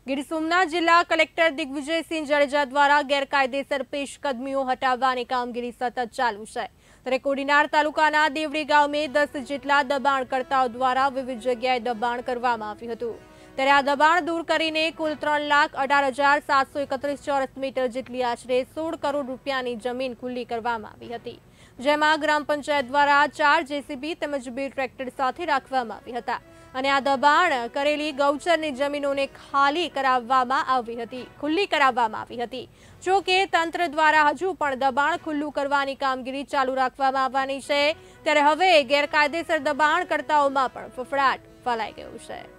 ગીર સોમનાથ જિલ્લા કલેક્ટર દિગ્વિજયસિંહ જાડેજા દ્વારા ગેરકાયદેસર પેશકદમીઓ હટાવવાની કામગીરી સતત ચાલુ છે। ત્યારે કોડીનાર તાલુકાના દેવડી ગામે 10 જેટલા દબાણકર્તાઓ દ્વારા વિવિધ જગ્યાએ દબાણ કરવામાં આવ્યું હતું। ત્યારે આ દબાણ દૂર કરીને કુલ 3,18,731 ચોરસ મીટર જેટલી આશરે 16 કરોડ રૂપિયાની જમીન ખુલ્લી કરવામાં આવી હતી, જેમાં ગ્રામ પંચાયત દ્વારા 4 જેસીબી તેમજ 2 ટ્રેક્ટર સાથે રાખવામાં આવી હતા અને આ દબાણ કરેલી ગૌચરની જમીનોને ખુલ્લી કરાવવામાં આવી હતી। જો કે તંત્ર દ્વારા હજુ પણ દબાણ ખુલ્લું કરવાની કામગીરી ચાલુ રાખવામાં આવવાની છે। ત્યારે હવે ગેરકાયદેસર દબાણકર્તાઓમાં પણ ફફડાટ ફેલાઈ ગયો છે।